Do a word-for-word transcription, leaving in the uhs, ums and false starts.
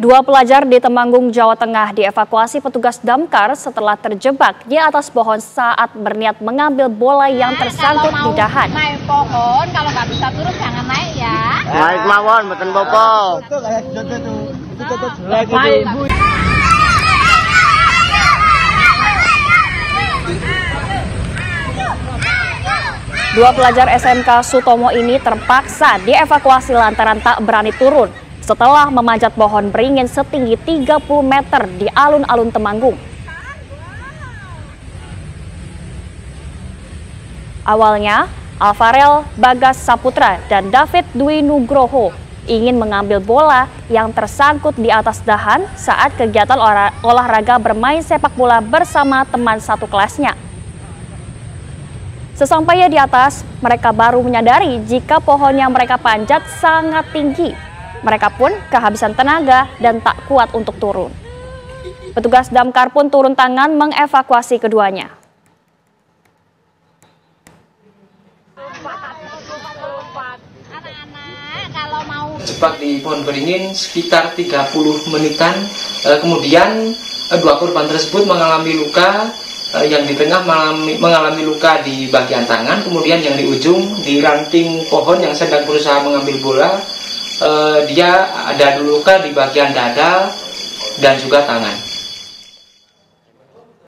Dua pelajar di Temanggung, Jawa Tengah dievakuasi petugas damkar setelah terjebak di atas pohon saat berniat mengambil bola yang tersangkut nah, di dahan. Naik pohon, kalau nggak bisa turun jangan naik ya. Naik mawon, beten bopo. Dua pelajar S M K Sutomo ini terpaksa dievakuasi lantaran tak berani turun setelah memanjat pohon beringin setinggi tiga puluh meter di alun-alun Temanggung. Awalnya, Alvarel Bagas Saputra dan David Dwi Nugroho ingin mengambil bola yang tersangkut di atas dahan saat kegiatan olahraga bermain sepak bola bersama teman satu kelasnya. Sesampainya di atas, mereka baru menyadari jika pohon yang mereka panjat sangat tinggi. Mereka pun kehabisan tenaga dan tak kuat untuk turun. Petugas damkar pun turun tangan mengevakuasi keduanya. Terjebak di pohon beringin sekitar tiga puluh menitan, kemudian dua korban tersebut mengalami luka, yang di tengah mengalami, mengalami luka di bagian tangan, kemudian yang di ujung di ranting pohon yang sedang berusaha mengambil bola, dia ada luka di bagian dada dan juga tangan.